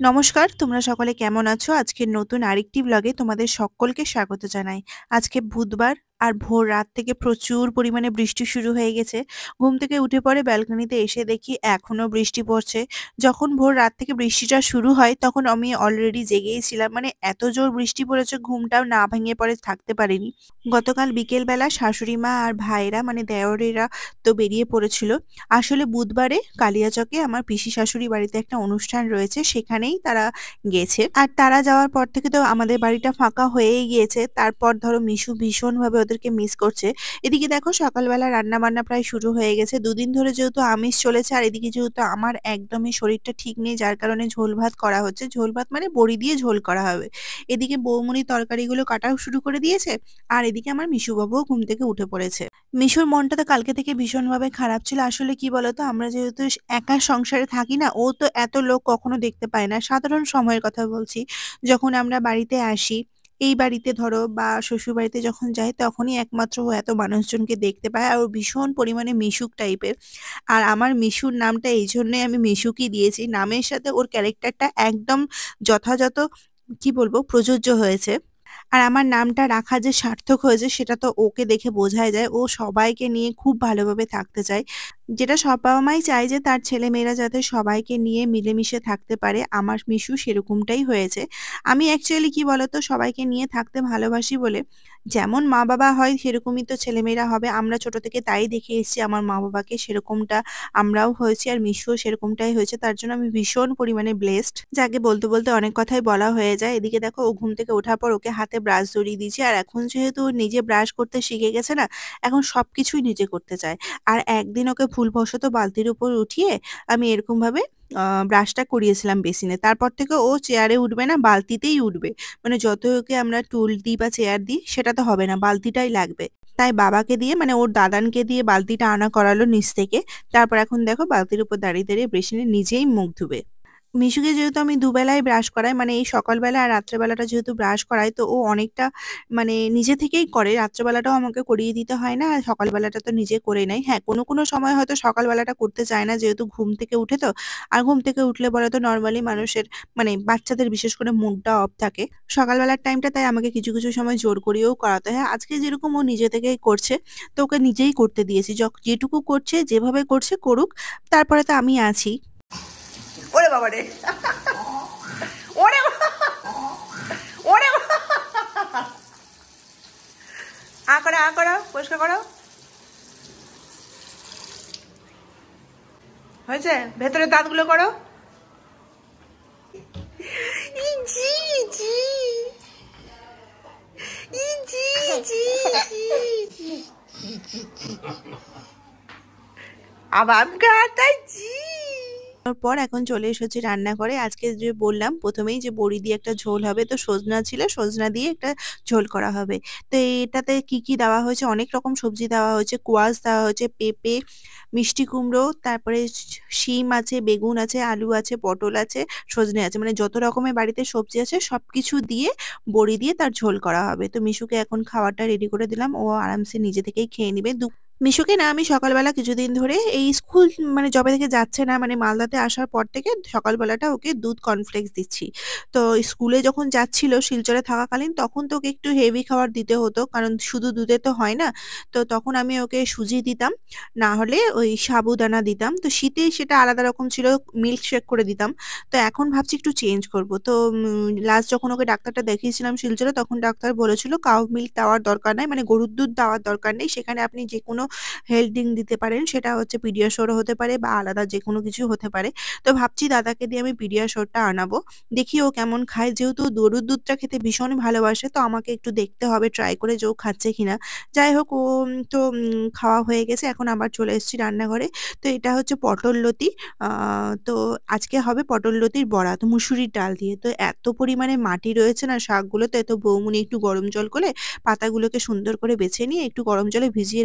নমস্কার, তোমরা সকলে কেমন আছো? আজকের নতুন আরেকটি ব্লগে তোমাদের সকলকে স্বাগত জানাই। আজকে বুধবার আর ভোর রাত থেকে প্রচুর পরিমাণে বৃষ্টি শুরু হয়ে গেছে। ঘুম থেকে উঠে পড়ে ব্যালকনিতে এসে দেখি এখনো বৃষ্টি পড়ছে। যখন ভোর রাত থেকে বৃষ্টিটা শুরু হয় তখন আমি অলরেডি জেগেই ছিলাম। মানে এত জোর বৃষ্টি পড়েছে ঘুমটাও না ভেঙে পরে থাকতে পারিনি। গতকাল বিকেলবেলা শাশুড়ি মা আর ভাইরা মানে দেওরেরা তো বেরিয়ে পড়েছিল। আসলে বুধবারে কালিয়াচকে আমার পিসি শাশুড়ি বাড়িতে একটা অনুষ্ঠান রয়েছে, সেখানেই তারা গেছে। আর তারা যাওয়ার পর থেকে তো আমাদের বাড়িটা ফাঁকা হয়েই গিয়েছে। তারপর ধরো মিশু ভীষণভাবে ওদেরকে মিস করছে। এদিকে দেখো সকালবেলা রান্না-বান্না প্রায় শুরু হয়ে গেছে। দুদিন ধরে যেহেতু আমিষ চলেছে আর এদিকে যেহেতু আমার একদমই শরীরটা ঠিক নেই, যার কারণে ঝোল ভাত করা হচ্ছে। ঝোল ভাত মানে বড়ি দিয়ে ঝোল করা হবে। এদিকে বৌমনি তরকারিগুলো কাটাও শুরু করে দিয়েছে। আর এদিকে আমার মিশু বাবুও ঘুম থেকে উঠে পড়েছে। মিশুর মনটা তো কালকে থেকে ভীষণভাবে খারাপ ছিল। আসলে কি বলতো, আমরা যেহেতু একা সংসারে থাকি না, ও তো এত লোক কখনো দেখতে পায় না। সাধারণ সময়ের কথা বলছি। যখন আমরা বাড়িতে আসি, এই বাড়িতে ধরো বা শ্বশুরবাড়িতে যখন যাই তখনই একমাত্র ও এত মানুষজনকে দেখতে পায়। আর ও ভীষণ পরিমাণে মিশুক টাইপের। আর আমার মিশুর নামটা এইজন্যই আমি মিশুকই দিয়েছি। নামের সাথে ওর ক্যারেক্টারটা একদম যথাযথ কি বলবো প্রযোজ্য হয়েছে। আর আমার নামটা রাখা যে সার্থক হয়েছে সেটা তো ওকে দেখে বোঝাই যায়। ও সবাইকে নিয়ে খুব ভালোভাবে থাকতে চায়। যেটা সব বাবা-মাই চায় যে তার ছেলেমেয়েরা যাতে সবাইকে নিয়ে মিলেমিশে থাকতে পারে। আমার মিশু সেরকমটাই হয়েছে। আমি অ্যাকচুয়ালি কি বলতো, সবাইকে নিয়ে থাকতে ভালোবাসি বলে যেমন মা-বাবা হয় সেরকমই তো ছেলেমেয়েরা হবে। আমরা ছোট থেকে তাই দেখে এসেছি আমার মা-বাবাকে, সেরকমটা আমরাও হয়েছি আর মিশুও সেরকমটাই হয়েছে। তার জন্য আমি ভীষণ পরিমাণে ব্লেসড। যাকে বলতে, বলতে অনেক কথাই বলা হয়ে যায়। এদিকে দেখো ও ঘুম থেকে ওঠার পর ওকে হাতে ব্রাশ ধরিয়ে দিয়েছি। আর এখন যেহেতু ও নিজে ব্রাশ করতে শিখে গেছে না, এখন সবকিছুই নিজে করতে চায়। আর একদিন ওকে ভুলবশত বালতির উপর উঠিয়ে আমি এরকমভাবে ব্রাশটা করিয়েছিলাম বেসিনে। তারপর থেকে ও চেয়ারে উঠবে না, বালতিতেই উঠবে। মানে যতই ওকে আমরা টুল দিই বা চেয়ার দিই সেটা তো হবে না, বালতিটাই লাগবে। তাই বাবাকে দিয়ে মানে ওর দাদানকে দিয়ে বালতিটা আনা করালো নিচ থেকে। তারপর এখন দেখো বালতির উপর দাঁড়িয়ে, দাঁড়িয়ে বেসিনে নিজেই মুখ ধুবে। মিশুকে যেহেতু আমি দুবেলাই ব্রাশ করাই, মানে এই সকালবেলা আর রাত্রেবেলাটা যেহেতু ব্রাশ করাই, তো ও অনেকটা মানে নিজে থেকেই করে। রাত্রেবেলাটাও আমাকে করিয়ে দিতে হয় না, আর সকালবেলাটা তো নিজে করে নেয়। হ্যাঁ, কোনো কোনো সময় হয়তো সকালবেলাটা করতে চায় না, যেহেতু ঘুম থেকে উঠে তো। আর ঘুম থেকে উঠলে পরে তো নর্মালি মানুষের মানে বাচ্চাদের বিশেষ করে মুডটা অফ থাকে সকালবেলার টাইমটা, তাই আমাকে কিছু কিছু সময় জোর করিয়েও করাতে হয়। আজকে যেরকম ও নিজে থেকেই করছে, তো ওকে নিজেই করতে দিয়েছি। যেটুকু করছে যেভাবে করছে করুক, তারপরে তো আমি আছি। ওরে বাবা রে, ওরে ওরে, আ করো পরিষ্কার করো। হয়েছে? ভেতরের দাঁতগুলো করো। ইজি জি, ইজি জি জি, আবার গাতাই জি। তারপর এখন চলে এসেছি রান্নাঘরে। আজকে যে বললাম প্রথমেই যে বড়ি দিয়ে একটা ঝোল হবে, তো সজনা ছিল, সজনা দিয়ে একটা ঝোল করা হবে। তো এটাতে কি কি দেওয়া হয়েছে, অনেক রকম সবজি দেওয়া হয়েছে, কোয়াশ দেওয়া হয়েছে, পেঁপে, মিষ্টি কুমড়ো, তারপরে শিম আছে, বেগুন আছে, আলু আছে, পটল আছে, সজনে আছে, মানে যত রকমের বাড়িতে সবজি আছে সবকিছু দিয়ে বড়ি দিয়ে তার ঝোল করা হবে। তো মিশুকে এখন খাবারটা রেডি করে দিলাম, ও আরামসে নিজে থেকেই খেয়ে নিবে। মিশুকে না আমি সকালবেলা কিছুদিন ধরে এই স্কুল মানে যবে থেকে যাচ্ছে না, মানে মালদাতে আসার পর থেকে সকালবেলাটা ওকে দুধ কর্নফ্লেক্স দিচ্ছি। তো স্কুলে যখন যাচ্ছিল শিলচরে থাকাকালীন তখন তো ওকে একটু হেভি খাবার দিতে হতো, কারণ শুধু দুধে তো হয় না। তো তখন আমি ওকে সুজি দিতাম, না হলে ওই সাবুদানা দিতাম। তো শীতে সেটা আলাদা রকম ছিল, মিল্ক শেক করে দিতাম। তো এখন ভাবছি একটু চেঞ্জ করব। তো লাস্ট যখন ওকে ডাক্তারটা দেখিয়েছিলাম শিলচরে, তখন ডাক্তার বলেছিল কাউ মিল্ক দেওয়ার দরকার নাই, মানে গরুর দুধ দেওয়ার দরকার নেই। সেখানে আপনি যে কোনো হেলথ ড্রিঙ্ক দিতে পারেন, সেটা হচ্ছে পিডিয়াশোর হতে পারে বা আলাদা যে কোনো কিছু হতে পারে। তো ভাবছি দাদাকে দিয়ে আমি পিডিয়াশোরটা আনাবো, দেখি ও কেমন খায়। যেহেতু গরুর দুধটা খেতে ভীষণ ভালোবাসে, তো আমাকে একটু দেখতে হবে ট্রাই করে যে ও খাচ্ছে কিনা। যাই হোক, ও তো খাওয়া হয়ে গেছে, এখন আবার চলে এসেছি রান্নাঘরে। তো এটা হচ্ছে পটল লতি। তো আজকে হবে পটল লতির বড়া, তো মুসুরির ডাল দিয়ে। তো এত পরিমাণে মাটি রয়েছে না শাকগুলোতে, তো বৌমনি একটু গরম জল করে পাতাগুলোকে সুন্দর করে বেছে নিয়ে একটু গরম জলে ভিজিয়ে রেখেছে, যাতে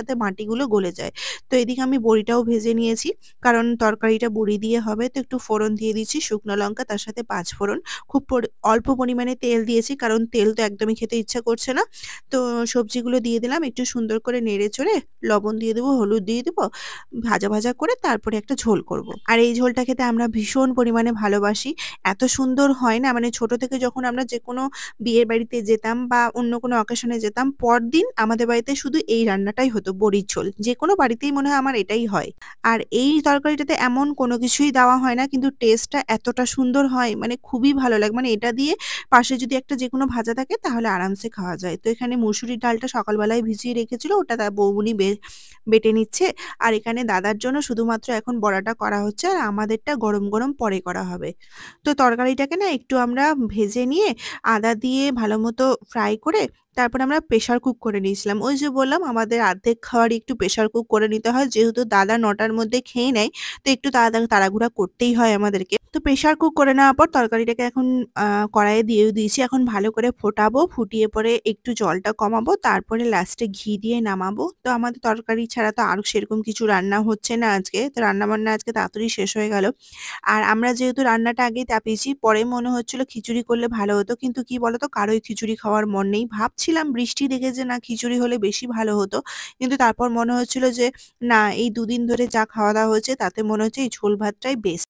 যাতে মাটিগুলো গলে যায়। তো এদিকে আমি বড়িটাও ভেজে নিয়েছি, কারণ তরকারিটা বড়ি দিয়ে হবে। তো একটু ফোড়ন দিয়ে দিচ্ছি, শুকনো লঙ্কা, তার সাথে পাঁচ ফোড়ন। খুব অল্প পরিমাণে তেল দিয়েছি, কারণ তেল তো একদমই খেতে ইচ্ছা করছে না। তো সবজিগুলো দিয়ে দিলাম, একটু সুন্দর করে নেড়ে চড়ে লবণ দিয়ে দেবো, হলুদ দিয়ে দেবো, ভাজা ভাজা করে তারপরে একটা ঝোল করব। আর এই ঝোলটা খেতে আমরা ভীষণ পরিমাণে ভালোবাসি। এত সুন্দর হয় না, মানে ছোট থেকে যখন আমরা যে কোনো বিয়ের বাড়িতে যেতাম বা অন্য কোনো অকেশনে যেতাম, পরদিন আমাদের বাড়িতে শুধু এই রান্নাটাই হতো, বড়ির ঝোল। যে কোনো বাড়িতেই মনে হয় আমার এটাই হয়। আর এই তরকারিটাতে এমন কোনো কিছুই দেওয়া হয় না, কিন্তু টেস্টটা এতটা সুন্দর হয়, মানে খুবই ভালো লাগে। মানে এটা দিয়ে পাশে যদি একটা যেকোনো ভাজা থাকে তাহলে আরামসে খাওয়া যায়। তো এখানে মসুরির ডালটা সকালবেলায় ভিজিয়ে রেখেছিল, ওটা তার বৌমনি বেটে নিচ্ছে। আর এখানে দাদার জন্য শুধুমাত্র এখন বড়াটা করা হচ্ছে, আর আমাদেরটা গরম গরম পরে করা হবে। তো তরকারিটাকে না একটু আমরা ভেজে নিয়ে আদা দিয়ে ভালো মতো ফ্রাই করে তারপর আমরা প্রেশার কুক করে নিয়েছিলাম। ওই যে বললাম আমাদের অর্ধেক খাওয়ারই একটু প্রেশার কুক করে নিতে হয়, যেহেতু দাদা ৯টার মধ্যে খেয়ে নেয়। তো একটু তাড়াতাড়ি তাড়াহুড়া করতেই হয় আমাদেরকে। তো প্রেশার কুক করে নেওয়ার পর তরকারিটাকে এখন কড়াইয়ে দিয়েও দিয়েছি। এখন ভালো করে ফোটাবো, ফুটিয়ে পরে একটু জলটা কমাবো, তারপরে লাস্টে ঘি দিয়ে নামাবো। তো আমাদের তরকারি ছাড়া তো আরও সেরকম কিছু রান্না হচ্ছে না আজকে। তো রান্নাবান্না আজকে তাড়াতাড়ি শেষ হয়ে গেল। আর আমরা যেহেতু রান্নাটা আগেই চাপিয়েছি, পরে মনে হচ্ছিল খিচুড়ি করলে ভালো হতো। কিন্তু কি বলতো, কারোই খিচুড়ি খাওয়ার মন নেই। ভাবছিলাম বৃষ্টি দেখে যে না, খিচুড়ি হলে বেশি ভালো হতো। কিন্তু তারপর মনে হচ্ছিল যে না, এই দুদিন ধরে যা খাওয়া দাওয়া হয়েছে তাতে মনে হচ্ছে এই ঝোল ভাতটাই বেস্ট।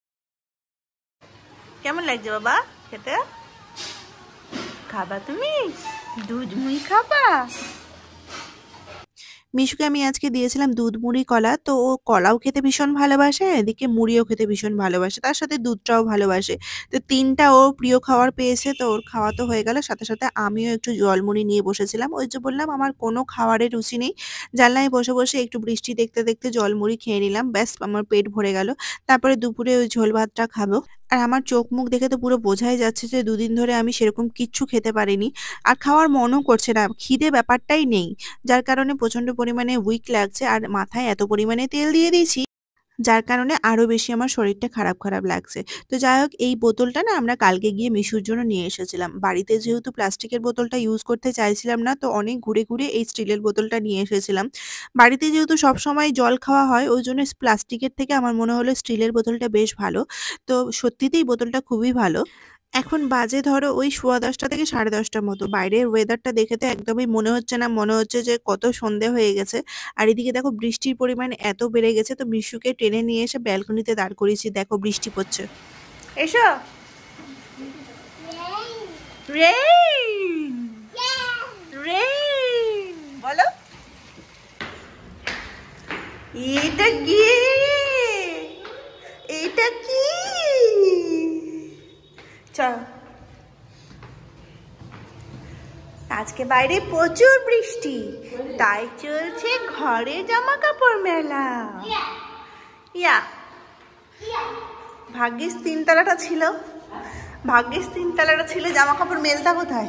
কেমন লাগছে বাবা খেতে? খাবা তুমি? দুধ মুড়ি খাবা? মিশুকে আমি আজকে দিয়েছিলাম দুধ মুড়ি কলা। তো ও কলাও খেতে ভীষণ ভালোবাসে, এদিকে মুড়িও খেতে ভীষণ ভালোবাসে, তার সাথে দুধটাও ভালোবাসে। তো ৩টা ও প্রিয় খাবার পেয়েছে, তো ওর খাওয়া তো হয়ে গেল। সাথে সাথে আমিও একটু জলমুড়ি নিয়ে বসেছিলাম। ওই যে বললাম আমার কোনো খাবারের রুচি নেই, জানলায় বসে বসে একটু বৃষ্টি দেখতে দেখতে জলমুড়ি খেয়ে নিলাম, ব্যাস আমার পেট ভরে গেল। তারপরে দুপুরে ওই ঝোল ভাতটা খাবো। আর আমার চোখ মুখ দেখে তো পুরো বোঝাই যাচ্ছে যে দুদিন ধরে আমি সেরকম কিচ্ছু খেতে পারিনি, আর খাওয়ার মনও করছে না, খিদে ব্যাপারটাই নেই। যার কারণে প্রচন্ড পরিমাণে উইক লাগছে, আর মাথায় এত পরিমাণে তেল দিয়ে দিয়েছি, যার কারণে আরো বেশি আমার শরীরটা খারাপ খারাপ লাগছে। তো যাই হোক, এই বোতলটা না আমরা কালকে গিয়ে মিশুর জন্য নিয়ে এসেছিলাম। বাড়িতে যেহেতু প্লাস্টিকের বোতলটা ইউজ করতে চাইছিলাম না, তো অনেক ঘুরে ঘুরে এই স্টিলের বোতলটা নিয়ে এসেছিলাম। বাড়িতে যেহেতু সবসময় জল খাওয়া হয়, ওই জন্য প্লাস্টিকের থেকে আমার মনে হলো স্টিলের বোতলটা বেশ ভালো। তো সত্যিতেই বোতলটা খুবই ভালো। এখন বাজে ধরো ওই 10:15 থেকে 10:30 মতো। বাইরের ওয়েদারটা দেখে তো একদমই মনে হচ্ছে না, মনে হচ্ছে যে কত সন্ধে হয়ে গেছে। আর এদিকে দেখো বৃষ্টির পরিমাণ এত বেড়ে গেছে, তো মিশুকে টেনে নিয়ে এসে ব্যালকনিতে দাঁড় করিয়েছি, দেখো বৃষ্টি পড়ছে। এসো। রেইন, রেইন বলো। এটা কি? এটা কি? চল, আজকে বাইরে প্রচুর বৃষ্টি, তাই চলছে ঘরে জামা কাপড় মেলা। ইয়া, ভাগ্যিস 3তলাটা ছিল, ভাগ্যিস 3তলাটা ছিল, জামা কাপড় মেলতা কোথায়?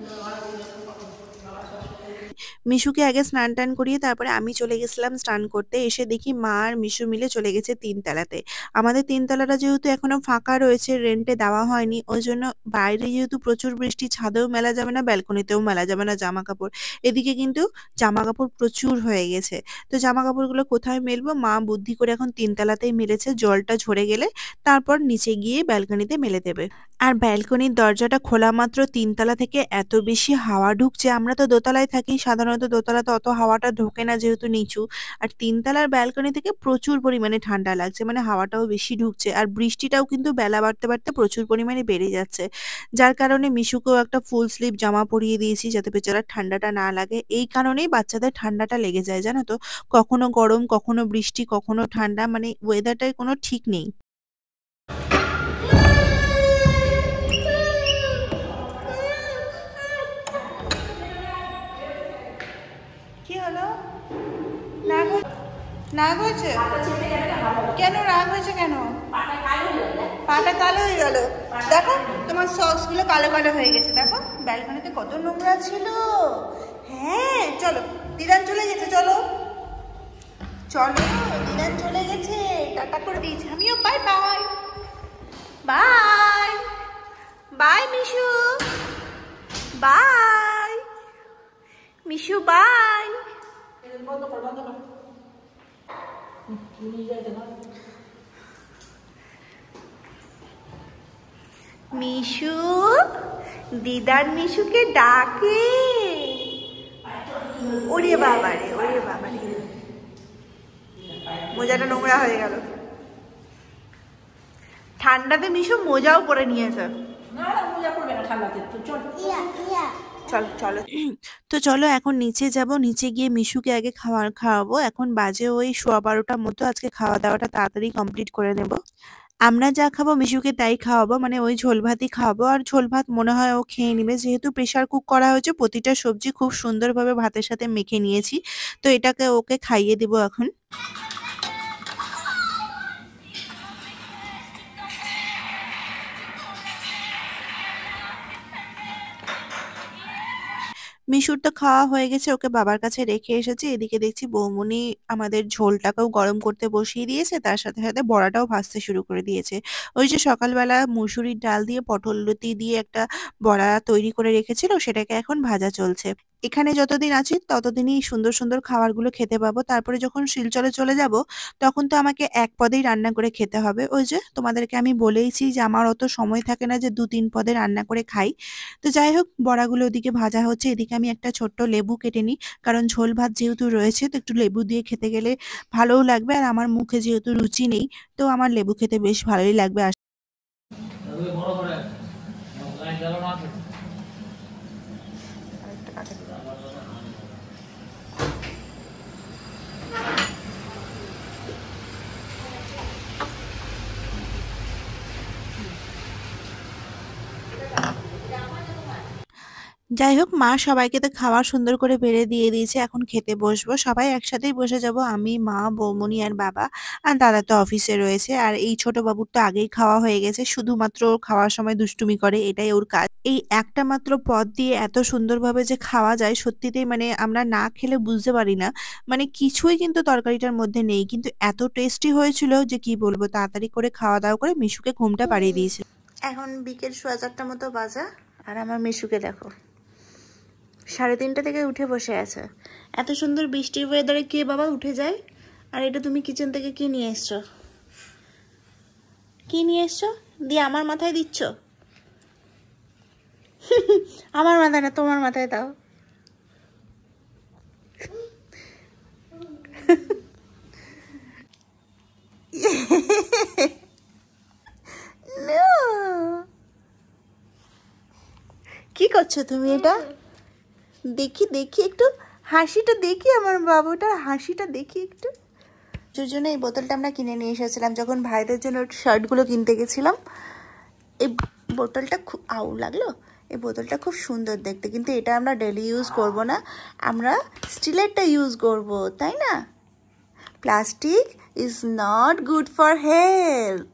মিশুকে আগে স্নান টান করিয়ে তারপরে আমি চলে গেছিলাম স্নান করতে। এসে দেখি মা আর মিশু মিলে চলে গেছে 3তলাতে। আমাদের 3তলাটা যেহেতু এখনো ফাঁকা রয়েছে, রেন্টে দেওয়া হয়নি, ওই জন্য বাইরে যেহেতু প্রচুর বৃষ্টি, ছাদেও মেলা যাবে না, ব্যালকনিতেও মেলা যাবে না জামা কাপড়। এদিকে কিন্তু জামা কাপড় প্রচুর হয়ে গেছে। তো জামা কাপড়গুলো কোথায় মেলবো, মা বুদ্ধি করে এখন 3তলাতেই মেলেছে। জলটা ঝরে গেলে তারপর নিচে গিয়ে ব্যালকনিতে মেলে দেবে। আর ব্যালকনির দরজাটা খোলা মাত্র 3তলা থেকে এত বেশি হাওয়া ঢুকছে। আমরা তো দোতলায় থাকি, সাধারণত দোতলাতে অত হাওয়াটা ঢোকে না যেহেতু নিচু। আর 3তলার ব্যালকনি থেকে প্রচুর পরিমাণে ঠান্ডা লাগছে, মানে হাওয়াটাও বেশি ঢুকছে। আর বৃষ্টিটাও কিন্তু বেলা বাড়তে বাড়তে প্রচুর পরিমাণে বেড়ে যাচ্ছে, যার কারণে মিশুকেও একটা ফুল স্লিভ জামা পরিয়ে দিয়েছি যাতে বেচারার ঠান্ডাটা না লাগে। এই কারণেই বাচ্চাদের ঠান্ডাটা লেগে যায়, জানো তো, কখনো গরম, কখনো বৃষ্টি, কখনো ঠান্ডা, মানে ওয়েদারটার কোনো ঠিক নেই। কি হলো? রাগ হয়েছে? কেন রাগ হয়েছে? কেন পাটা কালো হয়ে গেল? দেখো তোমার সক্স গুলো কালো কালো হয়ে গেছে, দেখো ব্যালকনিতে কত নোংরা ছিল। হ্যাঁ চলো, দিদান চলে গেছে, চলো চলো, দিদান চলে গেছে, টাটা করে দিয়েছে, আমিও bye bye. Bye bye Mishu, bye Mishu, bye. Mishu, দিদার মিশুকে ডাকে। ওরে বাবারে, ওরে বাবারে, মোজাটা নোংরা হয়ে গেল। ঠান্ডাতে মিশু মোজাও পরে নিয়েছে। চলো চলো, তো চলো এখন নিচে যাব, নিচে গিয়ে মিশুকে আগে খাওয়াবো। এখন বাজে ওই 12:15 মতো। আজকে খাওয়া দাওয়াটা তাড়াতাড়ি কমপ্লিট করে নেব। আমরা যা খাবো মিশুকে তাই খাওয়াবো, মানে ওই ঝোল ভাতই খাওয়াবো। আর ঝোল ভাত মনে হয় ও খেয়ে নিবে, যেহেতু প্রেসার কুক করা হয়েছে। প্রতিটা সবজি খুব সুন্দরভাবে ভাতের সাথে মেখে নিয়েছি, তো এটাকে ওকে খাইয়ে দিব এখন। মিশুর তো খাওয়া হয়ে গেছে, ওকে বাবার কাছে রেখে এসেছি। এদিকে দেখছি বৌমনি আমাদের ঝোলটাকেও গরম করতে বসিয়ে দিয়েছে, তার সাথে সাথে বড়াটাও ভাজতে শুরু করে দিয়েছে। ওই যে সকালবেলা মুসুরির ডাল দিয়ে পটল লতি দিয়ে একটা বড়া তৈরি করে রেখেছিল, সেটাকে এখন ভাজা চলছে। এখানে যতদিন আছি ততদিনই সুন্দর সুন্দর খাবারগুলো খেতে পাবো। তারপরে যখন শিলচরে চলে যাব, তখন তো আমাকে এক পদেই রান্না করে খেতে হবে। ওই যে তোমাদেরকে আমি বলেইছি যে আমার অত সময় থাকে না যে 2-3 পদে রান্না করে খাই। তো যাই হোক, বড়াগুলো ওদিকে ভাজা হচ্ছে, এদিকে আমি একটা ছোট্ট লেবু কেটে নিই, কারণ ঝোল ভাত যেহেতু রয়েছে তো একটু লেবু দিয়ে খেতে গেলে ভালোও লাগবে। আর আমার মুখে যেহেতু রুচি নেই, তো আমার লেবু খেতে বেশ ভালোই লাগবে। যাই হোক, মা সবাইকে তো খাবার সুন্দর করে বেড়ে দিয়ে দিয়েছে। এখন খেতে বসবো, সবাই একসাথেই বসে যাব। আমি, মা, বৌমনি আর বাবা। আর দাদা তো অফিসে রয়েছে। আর এই ছোট বাবুর তো আগেই খাওয়া হয়ে গেছে, শুধুমাত্র ওর খাওয়ার সময় দুষ্টুমি করে, এটাই ওর কাজ। এই একটা মাত্র পদ দিয়ে এত সুন্দরভাবে যে খাওয়া যায়, সত্যিতেই মানে আমরা না খেলে বুঝতে পারি না। মানে কিছুই কিন্তু তরকারিটার মধ্যে নেই, কিন্তু এত টেস্টি হয়েছিল যে কি বলবো। তাড়াতাড়ি করে খাওয়া দাওয়া করে মিশুকে ঘুমটা পাড়িয়ে দিয়েছিল। এখন বিকেল 4:15 মতো বাজা, আর আমার মিশুকে দেখো 3:30 থেকে উঠে বসে আছে। এত সুন্দর বৃষ্টির ওয়েদারে কে বাবা উঠে যায়? আর এটা তুমি কিচেন থেকে কি নিয়ে এসছো? কি নিয়ে এসছো দিয়ে আমার মাথায় দিচ্ছ? আমার মাথায় না, তোমার মাথায় দাও। কি করছো তুমি এটা? দেখি দেখি একটু হাসিটা দেখি, আমার বাবুটার হাসিটা দেখি একটু। ওর জন্য এই বোতলটা আমরা কিনে নিয়ে এসেছিলাম যখন ভাইদের জন্য শার্টগুলো কিনতে গেছিলাম। এই বোতলটা খুব লাগলো। এই বোতলটা খুব সুন্দর দেখতে, কিন্তু এটা আমরা ডেলি ইউজ করব না, আমরা স্টিলেরটা ইউজ করব, তাই না? Plastic is not good for health.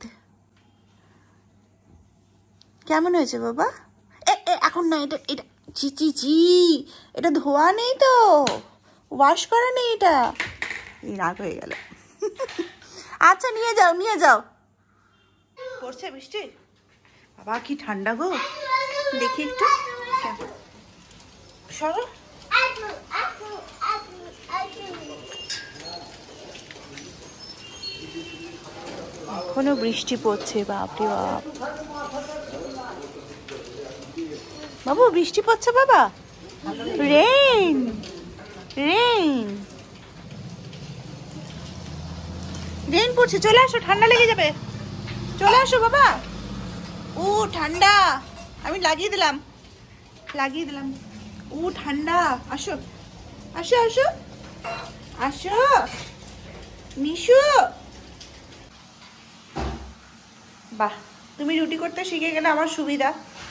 কেমন হয়েছে বাবা? এখন না, এটা এটা চি চি চি, এটা ধোয়া নেই তো, ওয়াশ করা নেই এটা। রাগ হয়ে গেল। আচ্ছা নিয়ে যাও, নিয়ে যাও। পড়ছে বৃষ্টি? বাবা কি ঠান্ডা গো, দেখি একটু। সরো। এখনো বৃষ্টি পড়ছে, বাপরে বাপ। বাবু বৃষ্টি পড়ছে বাবা, রেইন রেইন রেইন পড়ছে। চলে আসো, ঠান্ডা লেগে যাবে। চলে আসো বাবা। ও ঠান্ডা, আমি লাগিয়ে দিলাম, লাগিয়ে দিলাম। ও ঠান্ডা, আসো আসো আসো আসো মিশু। বাহ, তুমি রুটি করতে শিখে গেলে আমার সুবিধা।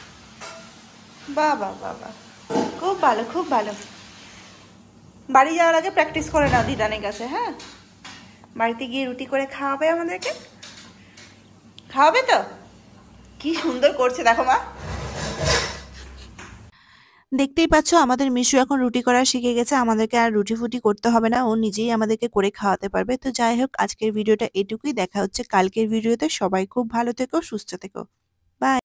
বাবা বাবা, খুব ভালো খুব ভালো। বাড়ি যাওয়ার আগে প্র্যাকটিস করে নাও দিদানের কাছে, হ্যাঁ? বাড়িতে গিয়ে রুটি করে খাওয়াবে আমাদেরকে, খাওয়াবে তো? কি সুন্দর করছে দেখো মা। দেখতেই পাচ্ছ আমাদের মিশু এখন রুটি করা শিখে গেছে, আমাদেরকে আর রুটি ফুটি করতে হবে না, ও নিজেই আমাদেরকে করে খাওয়াতে পারবে। তো যাই হোক, আজকের ভিডিওটা এটুকুই। দেখা হচ্ছে কালকের ভিডিওতে। সবাই খুব ভালো থেকো, সুস্থ থেকো। বাই।